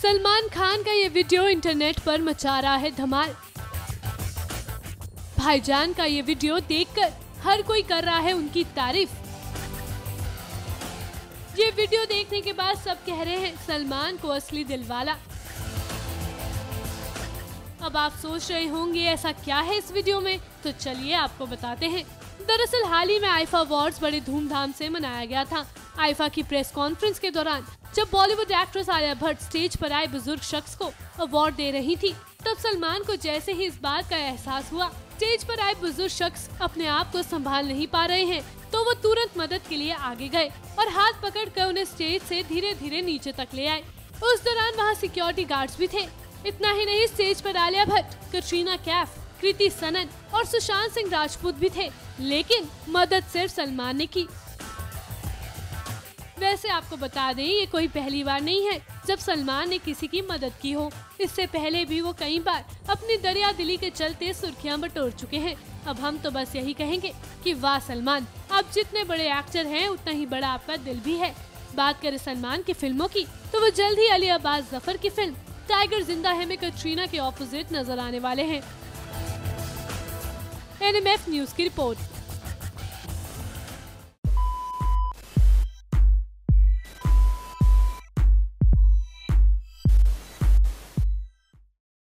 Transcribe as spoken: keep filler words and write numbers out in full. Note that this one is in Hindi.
सलमान खान का ये वीडियो इंटरनेट पर मचा रहा है धमाल। भाईजान का ये वीडियो देखकर हर कोई कर रहा है उनकी तारीफ। ये वीडियो देखने के बाद सब कह रहे हैं सलमान को असली दिलवाला। अब आप सोच रहे होंगे ऐसा क्या है इस वीडियो में, तो चलिए आपको बताते हैं। दरअसल हाल ही में आईफा अवार्ड्स बड़े धूमधाम से मनाया गया था। आईफा की प्रेस कॉन्फ्रेंस के दौरान जब Bollywood actress Alia Bhatt stage पर आए बुजुर्ग शख्स को अवार्ड दे रही थी, तब सलमान को जैसे ही इस बात का एहसास हुआ स्टेज पर आए बुजुर्ग शख्स अपने आप को संभाल नहीं पा रहे हैं, तो वो तुरंत मदद के लिए आगे गए और हाथ पकड़कर उन्हें स्टेज से धीरे धीरे नीचे तक ले आए। उस दौरान वहाँ सिक्योरिटी गार्ड्स भी थे। इतना ही नहीं, स्टेज पर आलिया भट्ट, कटरीना कैफ, कृति सनन और सुशांत सिंह राजपूत भी थे, लेकिन मदद सिर्फ सलमान ने की। वैसे आपको बता दें, ये कोई पहली बार नहीं है जब सलमान ने किसी की मदद की हो। इससे पहले भी वो कई बार अपनी दरिया दिली के चलते सुर्खियां बटोर चुके हैं। अब हम तो बस यही कहेंगे कि वाह सलमान, आप जितने बड़े एक्टर हैं उतना ही बड़ा आपका दिल भी है। बात करें सलमान की फिल्मों की, तो वो जल्द ही अली अब्बास जफर की फिल्म टाइगर जिंदा है में कटरीना के ऑपोजिट नजर आने वाले हैं। एन एम एफ न्यूज की रिपोर्ट।